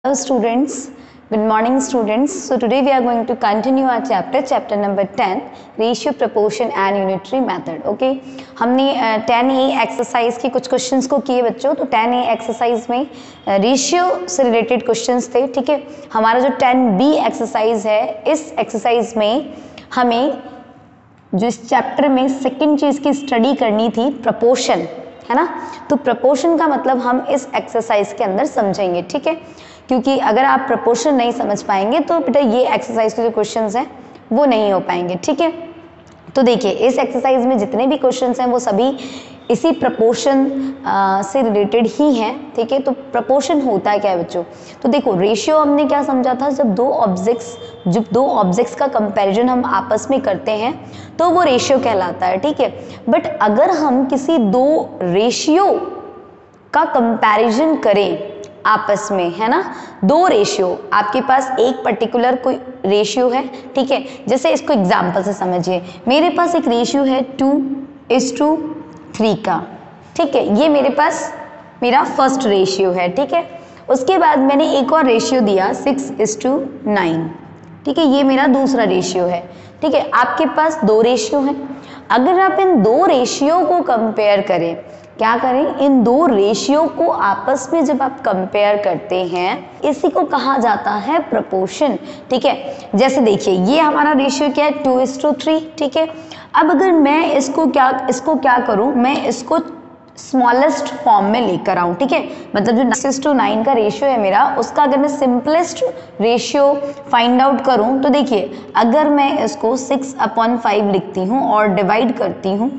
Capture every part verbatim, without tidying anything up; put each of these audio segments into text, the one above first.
Hello students, good morning students. So today we are going to continue our chapter, chapter number ten, ratio, proportion and unitary method. Okay, हमने ten A exercise के कुछ questions को किए बच्चों. तो ten A exercise में ratio से related questions थे. ठीक है, हमारा जो टेन बी एक्सरसाइज है, इस एक्सरसाइज में हमें जो इस चैप्टर में सेकेंड चीज की स्टडी करनी थी, प्रपोर्शन, है ना. तो प्रपोर्शन का मतलब हम इस एक्सरसाइज के अंदर समझेंगे. ठीक है, क्योंकि अगर आप प्रपोर्शन नहीं समझ पाएंगे तो बेटा ये एक्सरसाइज के जो क्वेश्चंस हैं वो नहीं हो पाएंगे. ठीक है, तो देखिए इस एक्सरसाइज में जितने भी क्वेश्चंस हैं वो सभी इसी प्रपोर्शन से रिलेटेड ही हैं. ठीक है, तो प्रपोर्शन होता है क्या है बच्चों. तो देखो रेशियो हमने क्या समझा था, जब दो ऑब्जेक्ट्स जब दो ऑब्जेक्ट्स का कंपैरिजन हम आपस में करते हैं तो वो रेशियो कहलाता है. ठीक है, बट अगर हम किसी दो रेशियो का कंपैरिजन करें आपस में, है ना, दो रेशियो, आपके पास एक पर्टिकुलर कोई रेशियो है. ठीक है, जैसे इसको एग्जांपल से समझिए. मेरे पास एक रेशियो है टू इज टू थ्री का. ठीक है, ये मेरे पास मेरा फर्स्ट रेशियो है. ठीक है, उसके बाद मैंने एक और रेशियो दिया सिक्स इज टू नाइन. ठीक है, ये मेरा दूसरा रेशियो है. ठीक है, आपके पास दो रेशियो हैं. अगर आप इन दो रेशियो को कंपेयर करें, क्या करें, इन दो रेशियो को आपस में जब आप कंपेयर करते हैं, इसी को कहा जाता है प्रपोर्शन. ठीक है, जैसे देखिए ये हमारा रेशियो क्या है, टू इज टू थ्री. ठीक है, अब अगर मैं इसको क्या इसको क्या करूं, मैं इसको स्मॉलेस्ट फॉर्म में लेकर आऊं. ठीक है, मतलब जो सिक्स टू नाइन का रेशियो है मेरा, उसका अगर मैं सिंपलेस्ट रेशियो फाइंड आउट करूं तो देखिए अगर मैं इसको सिक्स अपॉन फाइव लिखती हूं और डिवाइड करती हूं,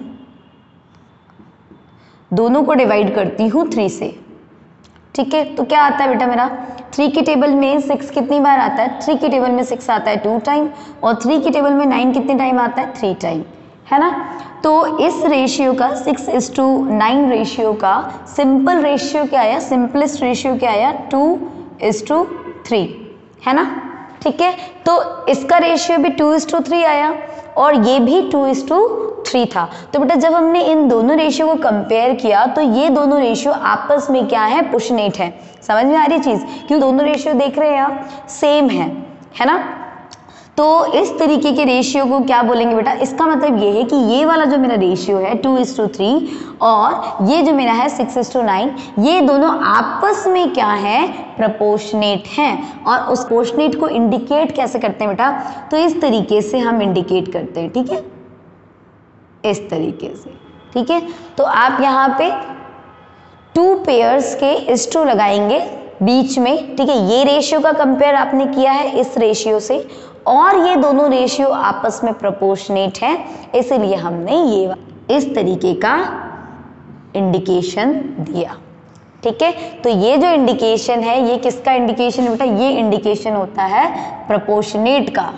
दोनों को डिवाइड करती हूँ थ्री से. ठीक है, तो क्या आता है बेटा मेरा, थ्री की टेबल में सिक्स कितनी बार आता है, थ्री की टेबल में सिक्स आता है टू टाइम, और थ्री की टेबल में नाइन कितने टाइम आता है, थ्री टाइम, है ना. तो इस रेशियो का, six is to nine ratio का सिंपल रेशियो क्या आया, सिंपलेस्ट रेशियो क्या आया, टू इज टू थ्री, है ना. ठीक है, तो इसका रेशियो भी टू इज टू थ्री आया और ये भी टू इज टू थ्री था. तो बेटा जब हमने इन दोनों रेशियो को कंपेयर किया तो ये दोनों रेशियो आपस में क्या है, प्रोपोर्शनेट है. समझ में आ रही चीज, क्यों दोनों रेशियो देख रहे हैं आप, सेम है, है ना. तो इस तरीके के रेशियो को क्या बोलेंगे बेटा, इसका मतलब ये है कि ये वाला जो मेरा रेशियो है टू इज टू थ्री और ये जो मेरा है सिक्स इज टू नाइन, ये दोनों आपस में क्या है, प्रोपोर्शनेट हैं. और उस प्रोपोर्शनेट को इंडिकेट कैसे करते हैं बेटा, तो इस तरीके से हम इंडिकेट करते हैं. ठीक है, इस तरीके से. ठीक है, तो आप यहाँ पे टू पेयर्स के इज टू लगाएंगे बीच में. ठीक है, ये रेशियो का कंपेयर आपने किया है इस रेशियो से और ये दोनों रेशियो आपस में प्रोपोर्शनेट है, इसलिए हमने ये इस तरीके का इंडिकेशन दिया. ठीक है, तो ये जो इंडिकेशन है ये किसका इंडिकेशन होता है, ये इंडिकेशन होता है प्रोपोर्शनेट का.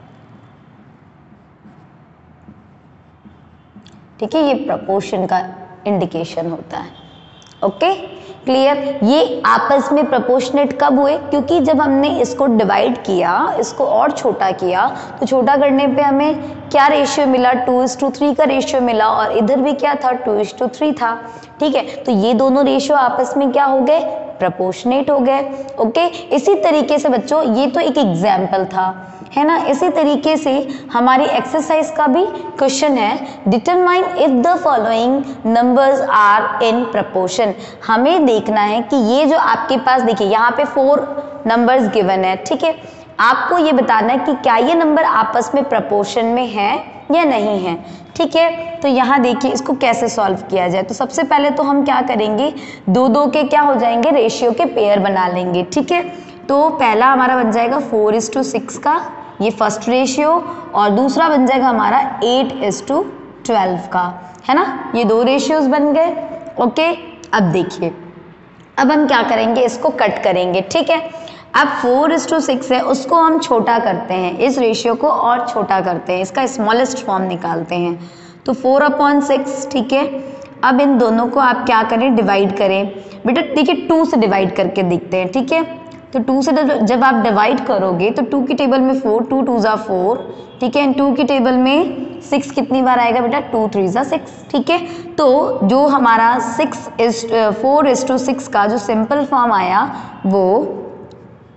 ठीक है, ये प्रोपोर्शन का इंडिकेशन होता है. Okay, clear. ये आपस में प्रोपोर्शनेट कब हुए, क्योंकि जब हमने इसको डिवाइड किया, इसको और छोटा किया, तो छोटा करने पे हमें क्या रेशियो मिला, टू इज टू थ्री का रेशियो मिला और इधर भी क्या था, टू इज टू थ्री था. ठीक है, तो ये दोनों रेशियो आपस में क्या हो गए, प्रोपोर्शनेट हो गए. ओके, इसी तरीके से बच्चों ये तो एक एग्जाम्पल था, है ना. इसी तरीके से हमारी एक्सरसाइज का भी क्वेश्चन है, determine if the following numbers are in proportion. हमें देखना है कि ये जो आपके पास देखिए यहाँ पे फोर नंबर्स गिवन है. ठीक है, आपको ये बताना है कि क्या ये नंबर आपस में प्रपोर्शन में है या नहीं है. ठीक है, तो यहाँ देखिए इसको कैसे सॉल्व किया जाए. तो सबसे पहले तो हम क्या करेंगे, दो दो के क्या हो जाएंगे, रेशियो के पेयर बना लेंगे. ठीक है, तो पहला हमारा बन जाएगा फोर इज टू सिक्स का, ये फर्स्ट रेशियो, और दूसरा बन जाएगा हमारा एट इज टू ट्वेल्व का, है ना. ये दो रेशियोज बन गए. ओके, अब देखिए अब हम क्या करेंगे, इसको कट करेंगे. ठीक है, अब फोर इज टू सिक्स है, उसको हम छोटा करते हैं, इस रेशियो को और छोटा करते हैं, इसका स्मॉलेस्ट फॉर्म निकालते हैं. तो फोर अपॉन सिक्स. ठीक है, अब इन दोनों को आप क्या करें, डिवाइड करें. बेटा देखिए टू से डिवाइड करके देखते हैं. ठीक है, तो टू से जब आप डिवाइड करोगे तो टू की टेबल में फोर, टू टू ज़ा फोर. ठीक है, टू की टेबल में सिक्स कितनी बार आएगा बेटा, टू थ्री ज़ा सिक्स. ठीक है, तो जो हमारा six is four is to six का जो सिंपल फॉर्म आया वो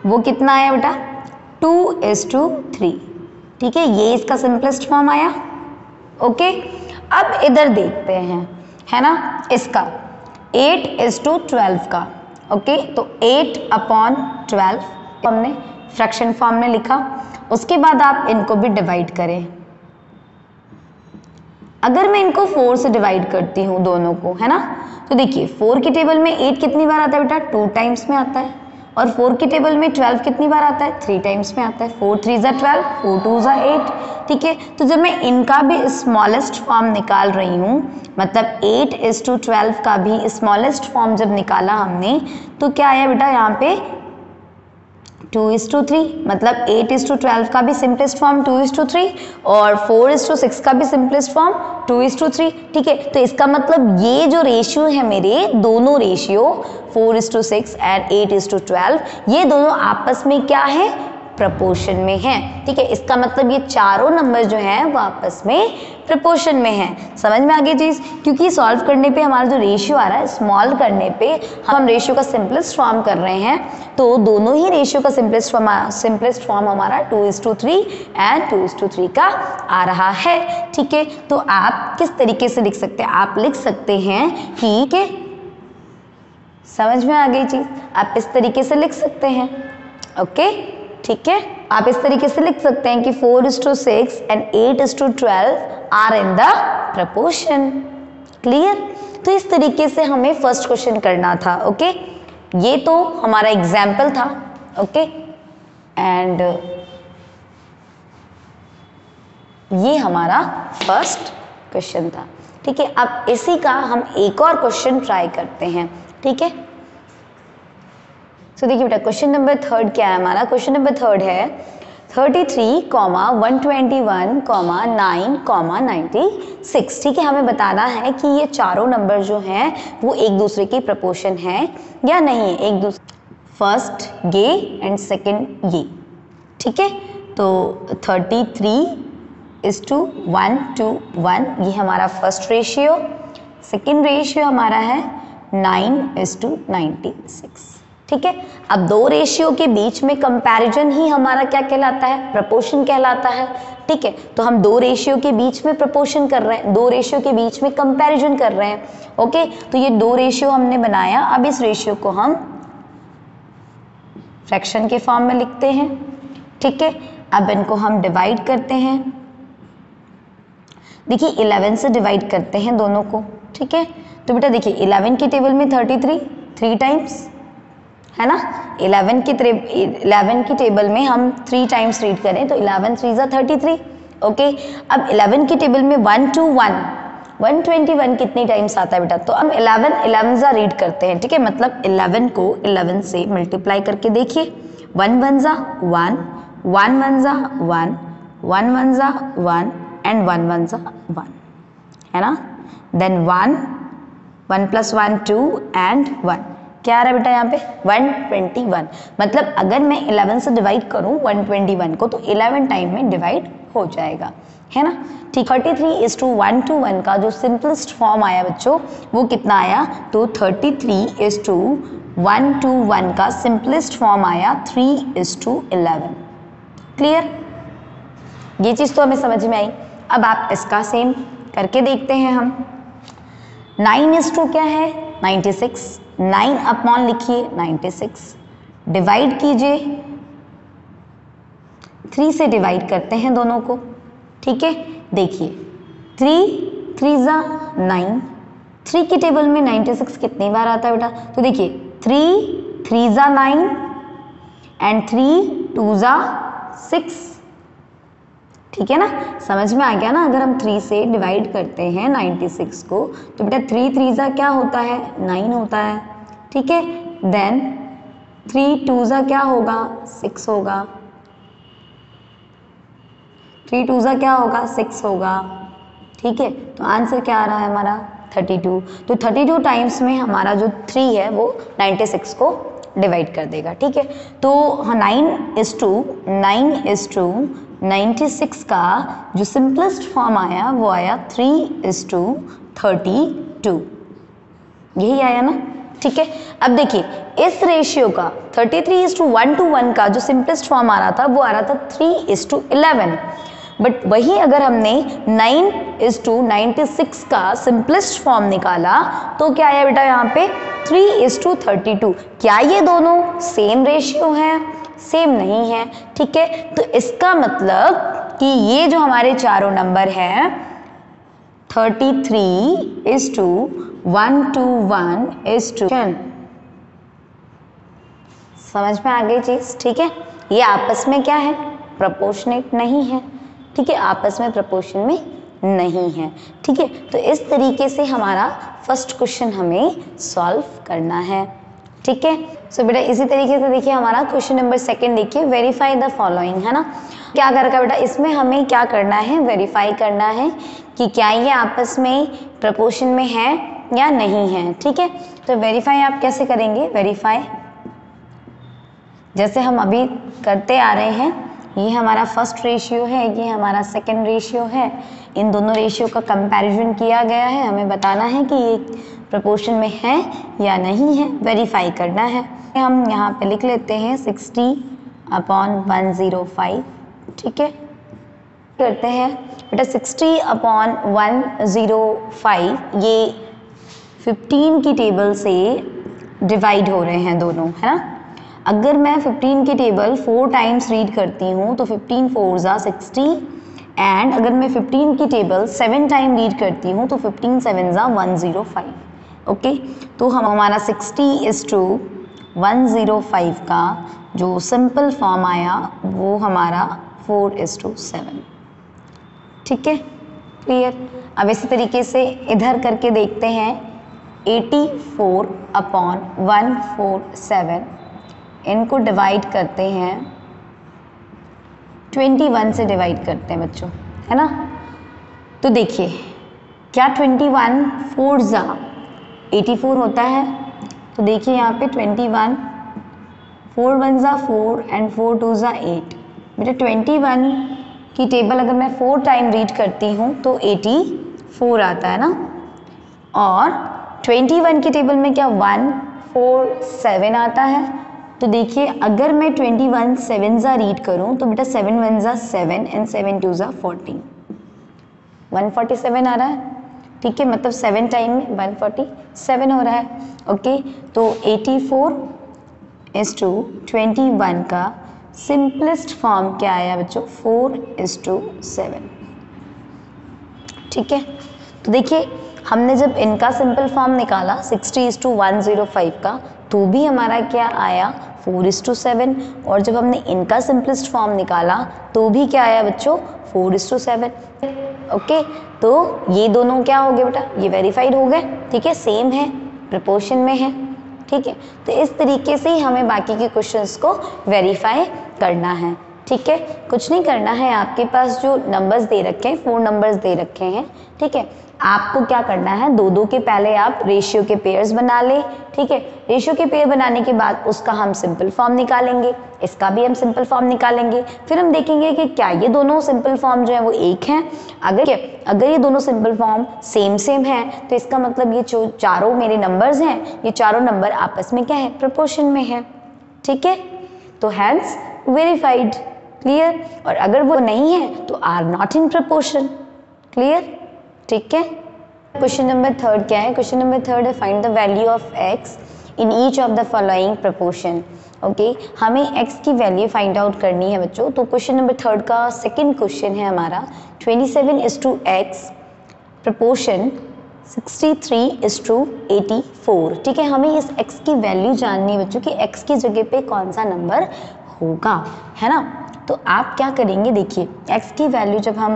वो कितना आया बेटा, टू इज टू थ्री। ठीक है, ये इसका सिंपलेस्ट फॉर्म आया। ओके, अब इधर देखते हैं, है ना, इसका एट इज टू ट्वेल्व का। ओके, तो एट अपॉन ट्वेल्व हमने फ्रैक्शन फॉर्म में लिखा। उसके बाद आप इनको भी डिवाइड करें। अगर मैं इनको फोर से डिवाइड करती हूँ दोनों को, है ना, तो देखिए फोर की टेबल में एट कितनी बार आता है बेटा, टू टाइम्स में आता है। और फोर की टेबल में ट्वेल्व कितनी बार आता है, थ्री टाइम्स में आता है। फोर थ्री ज़ा ट्वेल्व, फोर टू ज़ा एट। ठीक है, तो जब मैं इनका भी स्मॉलेस्ट फॉर्म निकाल रही हूँ, मतलब एट इज टू ट्वेल्व का भी स्मॉलेस्ट फॉर्म जब निकाला हमने, तो क्या आया बेटा यहाँ पे टू इज टू थ्री, मतलब एट इज टू ट्वेल्व का भी simplest form two is to three, और फोर इज टू सिक्स का भी simplest form two is to three. ठीक है, तो इसका मतलब ये जो रेशियो है मेरे, दोनों ratio four is to six and eight is to twelve, ये दोनों आपस में क्या है, प्रपोर्शन में है। ठीक है, इसका मतलब ये चारों नंबर जो हैं वो आपस में प्रपोर्शन में है। समझ में आ गई चीज, क्योंकि सॉल्व करने पे हमारा जो रेशियो आ रहा है, स्मॉल करने पे हम रेशियो का सिंपलेस्ट फॉर्म कर रहे हैं, तो दोनों ही रेशियो का सिंपलेस्ट फॉर्म सिंपलेस्ट फॉर्म हमारा two is to three and two is to three का आ रहा है। ठीक है, तो आप किस तरीके से लिख सकते हैं, आप लिख सकते हैं कि के समझ में आ गई चीज, आप इस तरीके से लिख सकते हैं। ओके, ठीक है, आप इस तरीके से लिख सकते हैं कि four is to six and eight is to twelve are in the proportion. Clear, तो इस तरीके से हमें फर्स्ट क्वेश्चन करना था। ओके, ये तो हमारा एग्जाम्पल था। ओके, एंड ये हमारा फर्स्ट क्वेश्चन था। ठीक है, अब इसी का हम एक और क्वेश्चन ट्राई करते हैं। ठीक है, तो देखिए बेटा क्वेश्चन नंबर थर्ड क्या है हमारा, क्वेश्चन नंबर थर्ड है thirty three comma one twenty one comma nine comma ninety six. ठीक है, हमें बताना है कि ये चारों नंबर जो हैं वो एक दूसरे की प्रपोर्शन है या नहीं, एक दूसरे, फर्स्ट ये एंड सेकंड ये। ठीक है, तो thirty three is to one two one, ये हमारा फर्स्ट रेशियो। सेकेंड रेशियो हमारा है nine is to ninety six. ठीक है, अब दो रेशियो के बीच में कंपैरिजन ही हमारा क्या कहलाता है, प्रपोर्शन कहलाता है। ठीक है, तो हम दो रेशियो के बीच में प्रपोर्शन कर रहे हैं, दो रेशियो के बीच में कंपैरिजन कर रहे हैं। ओके, तो ये दो रेशियो हमने बनाया। अब इस रेशियो को हम फ्रैक्शन के फॉर्म में लिखते हैं। ठीक है, अब इनको हम डिवाइड करते हैं। देखिए इलेवन से डिवाइड करते हैं दोनों को। ठीक है, तो बेटा देखिए इलेवन की टेबल में थर्टी थ्री थ्री टाइम्स, है ना, इलेवन की इलेवन की टेबल में हम थ्री टाइम्स रीड करें तो इलेवन थ्री ज़ा थर्टी थ्री। ओके, अब इलेवन की टेबल में one two one one twenty one कितनी टाइम्स आता है बेटा, तो हम इलेवन इलेवन ज़ा रीड करते हैं। ठीक है, मतलब इलेवन को इलेवन से मल्टीप्लाई करके देखिए, वन वन ज़ा वन, वन वन ज़ा वन, वन वन ज़ा वन एंड वन वन ज़ा वन, है ना, then one, one plus one two and one, क्या आ रहा है बेटा यहाँ पे वन ट्वेंटी वन। मतलब अगर मैं इलेवन से डिवाइड करूँ वन ट्वेंटी वन को तो इलेवन टाइम में डिवाइड हो जाएगा, है ना। ठीक, thirty three is to one two one का जो सिंपलेस्ट फॉर्म आया बच्चों वो कितना आया, तो thirty three is to one two one का सिंपलेस्ट फॉर्म आया three is to eleven. Clear, ये चीज़ तो हमें समझ में आई। अब आप इसका सेम करके देखते हैं हम। नाइन इज टू क्या है नाइन्टी सिक्स, नाइन अपॉन लिखिए नाइन्टी सिक्स, डिवाइड कीजिए, थ्री से डिवाइड करते हैं दोनों को। ठीक है, देखिए थ्री थ्री ज़ा नाइन, थ्री की टेबल में नाइन्टी सिक्स कितनी बार आता है बेटा, तो देखिए थ्री थ्री ज़ा नाइन एंड थ्री टू ज़ा सिक्स। ठीक है ना, समझ में आ गया ना। अगर हम थ्री से डिवाइड करते हैं नाइन्टी सिक्स को तो बेटा थ्री थ्री ज़ा क्या होता है नाइन होता है। ठीक है, देन थ्री टू ज़ा क्या होगा सिक्स होगा, थ्री टू ज़ा क्या होगा सिक्स होगा। ठीक है, तो आंसर क्या आ रहा है हमारा थर्टी टू। तो थर्टी टू टाइम्स में हमारा जो थ्री है वो नाइन्टी सिक्स को डिवाइड कर देगा। ठीक है, तो nine is to nine is to ninety six का जो सिंपलेस्ट फॉर्म आया वो आया three is to thirty two, यही आया ना। ठीक है। अब देखिए इस रेशियो का thirty three is to one two one का जो सिंपलेस्ट फॉर्म आ रहा था वो आ रहा था three is to eleven, but वही अगर हमने nine is to ninety six का सिंपलेस्ट फॉर्म निकाला तो क्या आया बेटा यहाँ पे three is to thirty two. क्या ये दोनों सेम रेशियो है? सेम नहीं है, ठीक है। तो इसका मतलब कि ये जो हमारे चारों नंबर हैं thirty three is to one two one is to, समझ में आ गई चीज, ठीक है। ये आपस में क्या है? प्रोपोर्शनेट नहीं है, ठीक है, आपस में प्रोपोर्शन में नहीं है, ठीक है। तो इस तरीके से हमारा फर्स्ट क्वेश्चन हमें सॉल्व करना है, ठीक है। सो बेटा इसी तरीके से देखिए हमारा क्वेश्चन नंबर सेकंड देखिए, वेरीफाई द फॉलोइंग, है ना। क्या कर रखा बेटा, इसमें हमें क्या करना है? वेरीफाई करना है कि क्या ये आपस में प्रोपोर्शन में है या नहीं है, ठीक है। तो वेरीफाई आप कैसे करेंगे? वेरीफाई जैसे हम अभी करते आ रहे हैं, ये हमारा फर्स्ट रेशियो है, ये हमारा सेकंड रेशियो है, इन दोनों रेशियो का कंपैरिजन किया गया है, हमें बताना है कि ये प्रोपोर्शन में है या नहीं है, वेरीफाई करना है। हम यहाँ पे लिख लेते हैं sixty upon one zero five, ठीक है। करते हैं बेटा sixty upon one zero five ये फिफ्टीन की टेबल से डिवाइड हो रहे हैं दोनों, है ना। अगर मैं फिफ्टीन की टेबल फोर टाइम्स रीड करती हूँ तो फिफ्टीन फोर ज़ा सिक्सटी, एंड अगर मैं फिफ्टीन की टेबल सेवन टाइम रीड करती हूँ तो फिफ्टीन सेवन ज़ा वन ज़ीरो फाइव, ओके। तो हम हमारा sixty is to one zero five का जो सिंपल फॉर्म आया वो हमारा फोर इज टू सेवन, ठीक है, क्लियर। अब इसी तरीके से इधर करके देखते हैं, eighty four upon one four seven, इनको डिवाइड करते हैं, ट्वेंटी वन से डिवाइड करते हैं बच्चों, है ना। तो देखिए क्या ट्वेंटी वन फोर ज़ा एटी फोर होता है, तो देखिए यहाँ पे ट्वेंटी वन, फोर वन ज़ा फोर एंड फोर टू ज़ा एट। बेटा ट्वेंटी वन की टेबल अगर मैं फोर टाइम रीड करती हूँ तो एटी फोर आता है ना, और ट्वेंटी वन की टेबल में क्या वन फोर सेवन आता है। तो देखिए अगर मैं ट्वेंटी वन सेवन ज़ा रीड करूँ तो बेटा सेवन वन ज़ा सेवन एंड सेवन टू ज़ा फोर्टीन, वन फोर्टी सेवन आ रहा है, ठीक है, मतलब सेवन टाइम में वन फोर्टी सेवन हो रहा है, ओके। तो eighty four is to twenty one का सिंपलेस्ट फॉर्म क्या आया बच्चों? फोर इज टू सेवन, ठीक है। तो देखिए हमने जब इनका सिंपल फॉर्म निकाला sixty is to one zero five का, तो भी हमारा क्या आया? फोर इज टू सेवन, और जब हमने इनका सिंपलेस्ट फॉर्म निकाला तो भी क्या आया बच्चों? Four is to seven, okay. तो ये दोनों क्या हो गए बेटा? ये वेरीफाइड हो गए, ठीक है, सेम है, प्रोपोर्शन में है, ठीक है। तो इस तरीके से ही हमें बाकी के क्वेश्चंस को वेरीफाई करना है, ठीक है। कुछ नहीं करना है, आपके पास जो नंबर्स दे रखे हैं, फोर नंबर्स दे रखे हैं, ठीक है, आपको क्या करना है, दो दो के पहले आप रेशियो के पेयर्स बना ले, ठीक है। रेशियो के पेयर बनाने के बाद उसका हम सिंपल फॉर्म निकालेंगे, इसका भी हम सिंपल फॉर्म निकालेंगे, फिर हम देखेंगे कि क्या ये दोनों सिंपल फॉर्म जो है वो एक हैं। अगर अगर ये दोनों सिंपल फॉर्म सेम सेम है तो इसका मतलब ये जो चारों मेरे नंबर्स हैं, ये चारों नंबर आपस में क्या है? प्रोपोर्शन में है, ठीक है। तो हैंस वेरीफाइड, क्लियर। और अगर वो नहीं है तो are not in proportion, clear, ठीक है। क्वेश्चन नंबर थर्ड क्या है? क्वेश्चन नंबर थर्ड है find the value of x in each of the following proportion, okay. हमें x की वैल्यू फाइंड आउट करनी है बच्चों। तो क्वेश्चन नंबर थर्ड का सेकंड क्वेश्चन है हमारा twenty seven is to x proportion sixty three is to eighty four, ठीक है। हमें इस x की वैल्यू जाननी है बच्चों कि x की जगह पे कौन सा नंबर होगा, है ना। तो आप क्या करेंगे, देखिए x की वैल्यू जब हम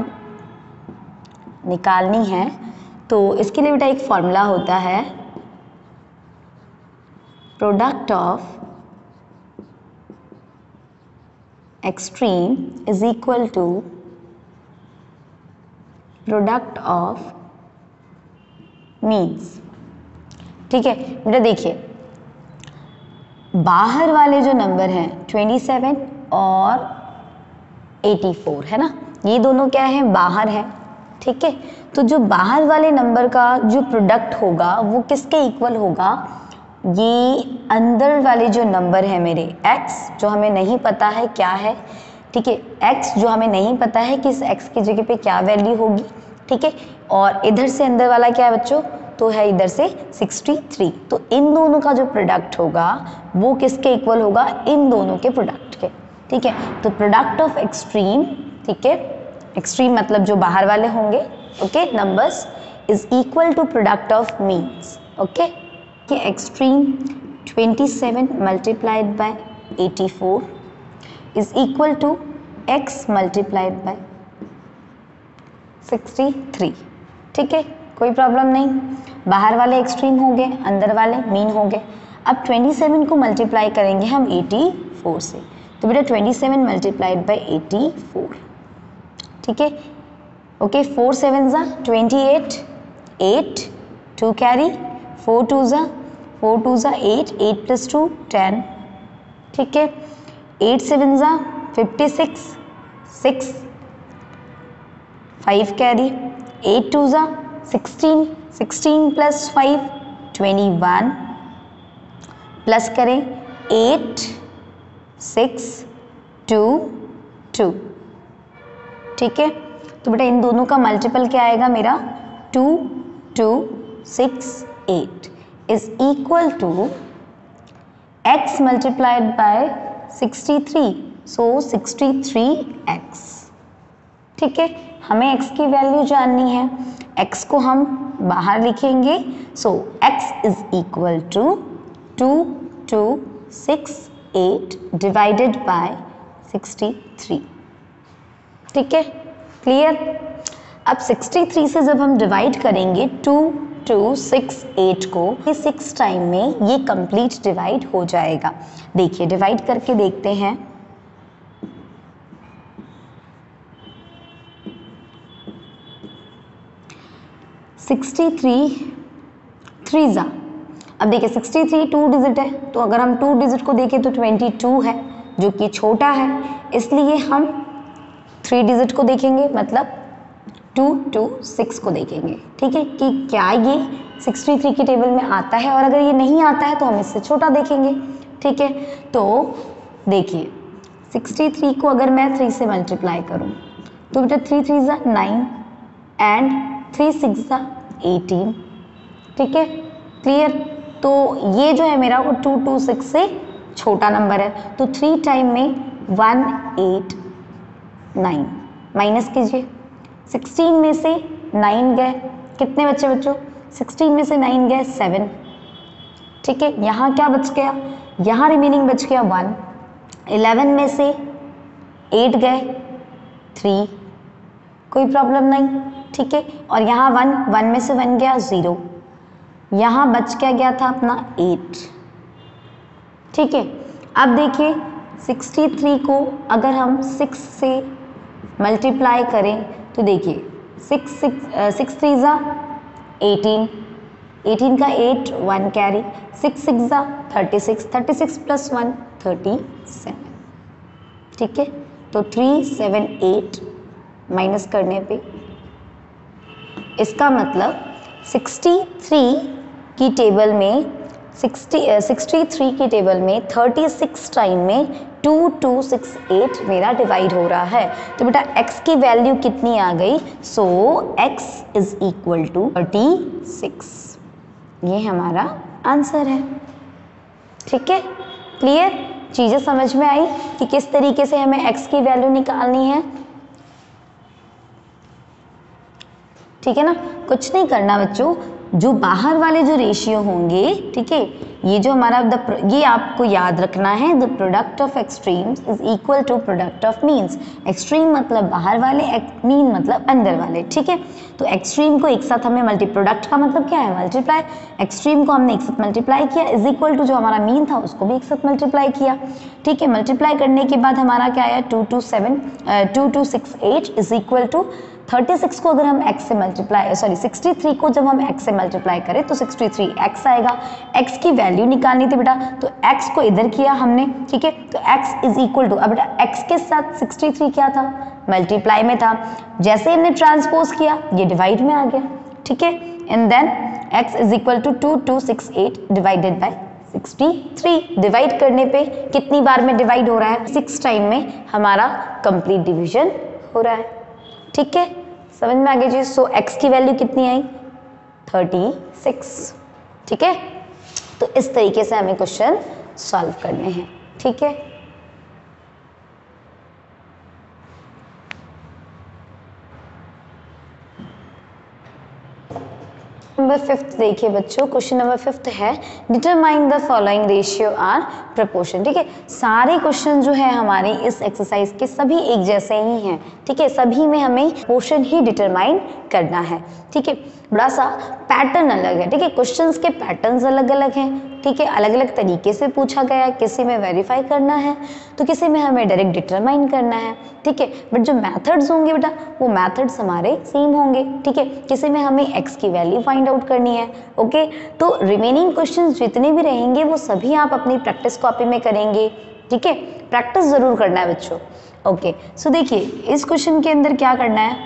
निकालनी है तो इसके लिए बेटा एक फॉर्मूला होता है, product of extreme is equal to product of means, ठीक है। बेटा देखिए बाहर वाले जो नंबर हैं ट्वेंटी सेवन और एटी फोर, है ना, ये दोनों क्या है? बाहर है, ठीक है। तो जो बाहर वाले नंबर का जो प्रोडक्ट होगा वो किसके इक्वल होगा? ये अंदर वाले जो नंबर है मेरे x जो हमें नहीं पता है क्या है, ठीक है, x जो हमें नहीं पता है कि इस x की जगह पे क्या वैल्यू होगी, ठीक है, और इधर से अंदर वाला क्या है बच्चों, तो है इधर से सिक्सटी थ्री। तो इन दोनों का जो प्रोडक्ट होगा वो किसके इक्वल होगा, इन दोनों के प्रोडक्ट के, ठीक है। तो प्रोडक्ट ऑफ एक्सट्रीम, ठीक है, एक्सट्रीम मतलब जो बाहर वाले होंगे, okay, numbers is equal to product of means, okay. कि extreme twenty seven multiplied by eighty four is equal to x multiplied by sixty three, ठीक है, कोई प्रॉब्लम नहीं। बाहर वाले एक्सट्रीम हो गए, अंदर वाले मीन हो गए। अब ट्वेंटी सेवन को मल्टीप्लाई करेंगे हम एटी फोर से, तो बेटा twenty seven multiplied by eighty four, ठीक है, ओके, फोर सेवन ज़ा twenty eight, eight two carry, four two ज़ा फोर टू ज़ा eight, eight plus two ten, ठीक है, एट सेवन ज़ा fifty six, six, five carry, eight two ज़ा sixteen, sixteen plus five twenty one, plus करें eight, six, two, two, ठीक है। तो बेटा इन दोनों का मल्टीपल क्या आएगा मेरा, two, two, six, eight is equal to x multiplied by sixty three, so sixty three x, ठीक है। हमें x की वैल्यू जाननी है, x को हम बाहर लिखेंगे, so x is equal to two two six eight divided by sixty three, ठीक है, क्लियर। अब सिक्सटी थ्री से जब हम डिवाइड करेंगे टू टू सिक्स एट को, ये सिक्स टाइम में ये कंप्लीट डिवाइड हो जाएगा। देखिए डिवाइड करके देखते हैं, सिक्सटी थ्री थ्री ज़ा, अब देखिए सिक्सटी थ्री टू डिजिट है, तो अगर हम टू डिजिट को देखें तो ट्वेंटी टू है जो कि छोटा है, इसलिए हम थ्री डिजिट को देखेंगे, मतलब टू टू सिक्स को देखेंगे, ठीक है, कि क्या ये सिक्सटी थ्री की टेबल में आता है, और अगर ये नहीं आता है तो हम इससे छोटा देखेंगे, ठीक है। तो देखिए सिक्सटी थ्री को अगर मैं थ्री से मल्टीप्लाई करूं तो बेटा थ्री थ्री ज़ा नाइन एंड थ्री सिक्स ज़ा एटीन, ठीक है, क्लियर। तो ये जो है मेरा वो टू टू सिक्स से छोटा नंबर है, तो थ्री टाइम में वन एट नाइन, माइनस कीजिए, सिक्सटीन में से नाइन गए, कितने बच्चे बच्चों, सिक्सटीन में से नाइन गए सेवन, ठीक है, यहाँ क्या बच गया, यहाँ रिमेनिंग बच गया वन, इलेवन में से एट गए थ्री, कोई प्रॉब्लम नहीं, ठीक है, और यहाँ वन, वन में से वन गया ज़ीरो, यहाँ बच क्या गया था अपना एट, ठीक है। अब देखिए सिक्सटी थ्री को अगर हम सिक्स से मल्टीप्लाई करें तो देखिए सिक्स सिक्स सिक्स थ्री ज़ा एटीन, एटीन का eight, one carry, six six ज़ा thirty six, thirty six plus one thirty seven, ठीक है। तो थ्री सेवन एट माइनस करने पे इसका मतलब सिक्सटी थ्री की टेबल में सिक्सटी सिक्सटी थ्री की टेबल में थर्टी सिक्स टाइम में टू टू सिक्स एट मेरा डिवाइड हो रहा है। तो बेटा x की वैल्यू कितनी आ गई, so x is equal to thirty six, ये हमारा आंसर है, ठीक है, क्लियर। चीज़ें समझ में आई कि किस तरीके से हमें x की वैल्यू निकालनी है, ठीक है ना। कुछ नहीं करना बच्चों, जो बाहर वाले जो रेशियो होंगे, ठीक है, ये जो हमारा द ये आपको याद रखना है, the product of extremes is equal to product of means. Extreme मतलब बाहर वाले, मीन मतलब अंदर वाले, ठीक है। तो एक्सट्रीम को एक साथ हमें मल्टी, प्रोडक्ट का मतलब क्या है मल्टीप्लाई, एक्सट्रीम को हमने एक साथ मल्टीप्लाई किया, इज इक्वल टू जो हमारा मीन था उसको भी एक साथ मल्टीप्लाई किया, ठीक है। मल्टीप्लाई करने के बाद हमारा क्या आया, two two seven two two six eight is equal to thirty six को अगर हम x से मल्टीप्लाई, सॉरी सिक्सटी थ्री को जब हम x से मल्टीप्लाई करें तो सिक्सटी थ्री एक्स आएगा। x की वैल्यू निकालनी थी बेटा, तो x को इधर किया हमने, ठीक है, तो x इज इक्वल टू, अब बेटा x के साथ सिक्सटी थ्री क्या था, मल्टीप्लाई में था, जैसे हमने ट्रांसपोज किया ये डिवाइड में आ गया, ठीक है, and then x is equal to two two six eight divided by sixty three. Divide करने पे कितनी बार में डिवाइड हो रहा है, सिक्स टाइम में हमारा कंप्लीट डिवीजन हो रहा है। ठीक है, समझ में आ गई चीज। सो x की वैल्यू कितनी आई, थर्टी सिक्स। ठीक है, तो इस तरीके से हमें क्वेश्चन सॉल्व करने हैं। ठीक है, नंबर फिफ्थ देखिए बच्चों, क्वेश्चन नंबर फिफ्थ है determine the following ratio are proportion. ठीक है, सारे क्वेश्चन जो है हमारे इस एक्सरसाइज के सभी एक जैसे ही हैं। ठीक है, सभी में हमें पोर्शन ही डिटरमाइन करना है। ठीक है, बड़ा सा पैटर्न अलग है। ठीक है, क्वेश्चंस के पैटर्न्स अलग अलग हैं। ठीक है, अलग अलग तरीके से पूछा गया, किसी में वेरीफाई करना है तो किसी में हमें डायरेक्ट डिटरमाइन करना है। ठीक है, बट जो मेथड्स होंगे बेटा वो मेथड्स हमारे सेम होंगे। ठीक है, किसी में हमें x की वैल्यू फाइंड आउट करनी है। ओके, तो रिमेनिंग क्वेश्चंस जितने भी रहेंगे वो सभी आप अपनी प्रैक्टिस कॉपी में करेंगे। ठीक है, प्रैक्टिस जरूर करना है बच्चों। ओके, सो देखिए इस क्वेश्चन के अंदर क्या करना है,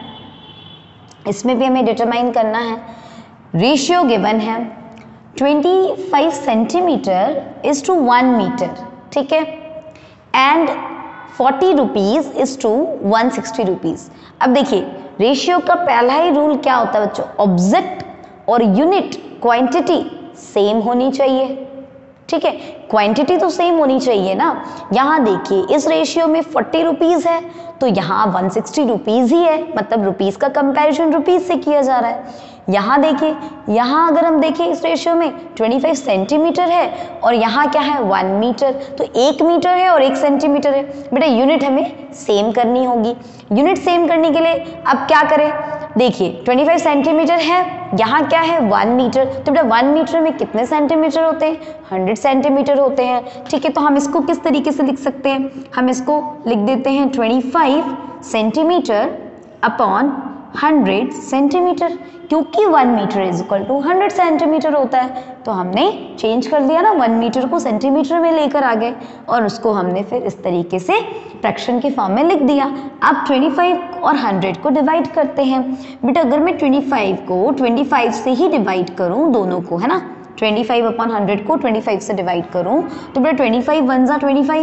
इसमें भी हमें डिटरमाइन करना है। रेशियो गिवन है twenty five centimetre is to one metre. ठीक है, and forty rupees is to one sixty rupees. अब देखिए रेशियो का पहला ही रूल क्या होता है बच्चों, ऑब्जेक्ट और यूनिट क्वांटिटी सेम होनी चाहिए। ठीक है, क्वांटिटी तो सेम होनी चाहिए ना। यहाँ देखिए इस रेशियो में फोर्टी रुपीज है तो यहाँ वन सिक्सटी रुपीज ही है, मतलब रुपीज का कंपैरिजन रुपीज से किया जा रहा है। यहाँ देखिए, यहाँ अगर हम देखें इस रेशियो में पच्चीस सेंटीमीटर है और यहाँ क्या है वन मीटर, तो एक मीटर है और एक सेंटीमीटर है। बेटा यूनिट हमें सेम करनी होगी। यूनिट सेम करने के लिए अब क्या करें, देखिए पच्चीस सेंटीमीटर है, यहाँ क्या है वन मीटर, तो बेटा वन मीटर में कितने सेंटीमीटर होते हैं, हंड्रेड सेंटीमीटर होते हैं। ठीक है, तो हम इसको किस तरीके से लिख सकते हैं, हम इसको लिख देते हैं पच्चीस सेंटीमीटर अपॉन हंड्रेड सेंटीमीटर, क्योंकि one metre is equal to hundred centimetre होता है। तो हमने चेंज कर दिया ना, वन मीटर को सेंटीमीटर में लेकर आ गए और उसको हमने फिर इस तरीके से फ्रैक्शन के फॉर्म में लिख दिया। अब पच्चीस और हंड्रेड को डिवाइड करते हैं। बेटा अगर मैं पच्चीस को पच्चीस से ही डिवाइड करूं, दोनों को है ना, पच्चीस अपॉन हंड्रेड को पच्चीस से डिवाइड करूं तो बेटा पच्चीस वन जा पच्चीस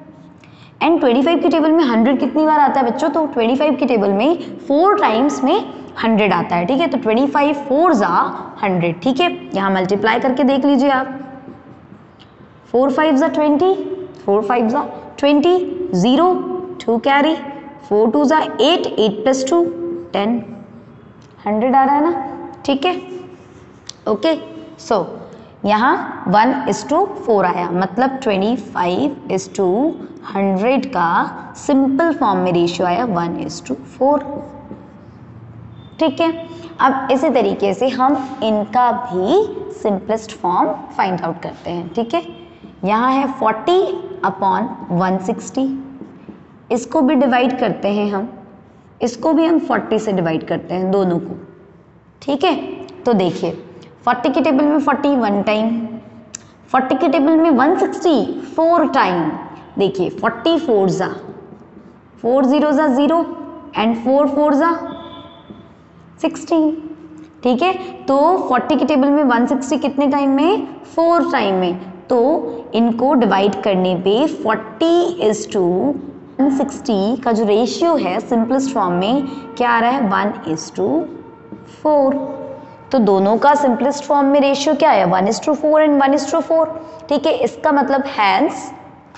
एंड पच्चीस की टेबल में हंड्रेड कितनी बार आता है बच्चों, तो पच्चीस की टेबल में फोर टाइम्स में हंड्रेड आता है। ठीक है, तो पच्चीस फोर जा हंड्रेड। ठीक है, यहाँ मल्टीप्लाई करके देख लीजिए आप, फोर फाइव जा ट्वेंटी, फोर फाइव जा twenty, zero two carry, four two जा eight, eight plus two ten, hundred आ रहा है ना। ठीक है, ओके, सो यहाँ वन इज टू फोर आया, मतलब पच्चीस इज टू हंड्रेड का सिंपल फॉर्म में रेशियो आया वन इज टू फोर। ठीक है, अब इसी तरीके से हम इनका भी सिंपलेस्ट फॉर्म फाइंड आउट करते हैं। ठीक है, यहाँ है फोर्टी अपॉन वन सिक्सटी, इसको भी डिवाइड करते हैं हम, इसको भी हम फोर्टी से डिवाइड करते हैं दोनों को। ठीक है, तो देखिए फोर्टी की टेबल में फोर्टी वन टाइम, फोर्टी की टेबल में वन सिक्सटी फोर टाइम। देखिए फोर्टी फोर जा फोर, जीरो जा जीरो एंड फोर फोर जा सिक्सटीन। ठीक है, तो फोर्टी की टेबल में वन सिक्सटी कितने टाइम में, फोर टाइम में, तो इनको डिवाइड करने पे forty is to one sixty का जो रेशियो है सिंपलेस्ट फॉर्म में क्या आ रहा है, वन इज टू फोर। तो दोनों का सिंपलेस्ट फॉर्म में रेशियो क्या है, one is to four and one is to four. ठीक है, इसका मतलब हैंस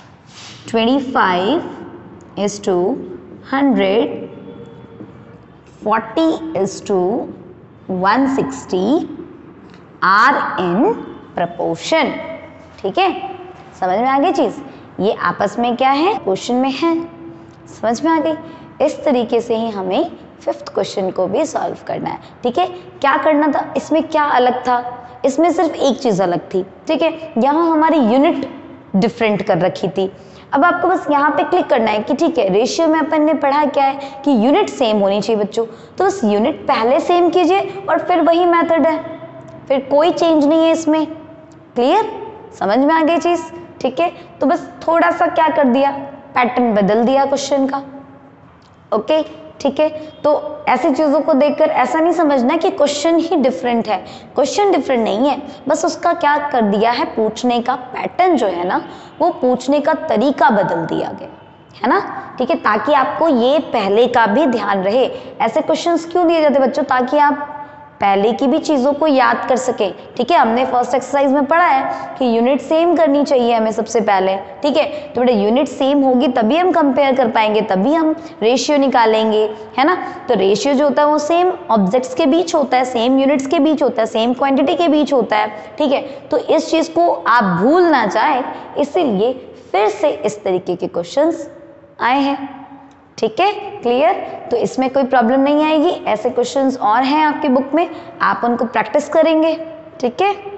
पच्चीस is to hundred, forty is to one sixty are in proportion. ठीक है, समझ में आ गई चीज, ये आपस में क्या है, क्वेश्चन में है, समझ में आ गई। इस तरीके से ही हमें फिफ्थ क्वेश्चन को भी सॉल्व करना है। ठीक है, क्या करना था, इसमें क्या अलग था, इसमें सिर्फ एक चीज अलग थी। ठीक है, यहाँ हमारी यूनिट डिफरेंट कर रखी थी। अब आपको बस यहाँ पे क्लिक करना है कि ठीक है रेशियो में अपन ने पढ़ा क्या है कि यूनिट सेम होनी चाहिए बच्चों, तो बस यूनिट पहले सेम कीजिए और फिर वही मेथड है, फिर कोई चेंज नहीं है इसमें। क्लियर, समझ में आ गई चीज। ठीक है, तो बस थोड़ा सा क्या कर दिया, पैटर्न बदल दिया क्वेश्चन का। ओके, ठीक है। तो ऐसी चीज़ों को देखकर ऐसा नहीं समझना कि क्वेश्चन ही डिफरेंट है, क्वेश्चन डिफरेंट नहीं है, बस उसका क्या कर दिया है, पूछने का पैटर्न जो है ना, वो पूछने का तरीका बदल दिया गया है ना, ठीक है, ताकि आपको ये पहले का भी ध्यान रहे। ऐसे क्वेश्चंस क्यों दिए जाते बच्चों, ताकि आप पहले की भी चीज़ों को याद कर सके, ठीक है। हमने फर्स्ट एक्सरसाइज में पढ़ा है कि यूनिट सेम करनी चाहिए हमें सबसे पहले, ठीक है। तो बेटा यूनिट सेम होगी तभी हम कंपेयर कर पाएंगे, तभी हम रेशियो निकालेंगे, है ना। तो रेशियो जो होता है वो सेम ऑब्जेक्ट्स के बीच होता है, सेम यूनिट्स के बीच होता है, सेम क्वांटिटी के बीच होता है, ठीक है। तो इस चीज़ को आप भूल ना जाए, इसीलिए फिर से इस तरीके के क्वेश्चंस आए हैं, ठीक है, क्लियर। तो इसमें कोई प्रॉब्लम नहीं आएगी, ऐसे क्वेश्चंस और हैं आपकी बुक में, आप उनको प्रैक्टिस करेंगे, ठीक है।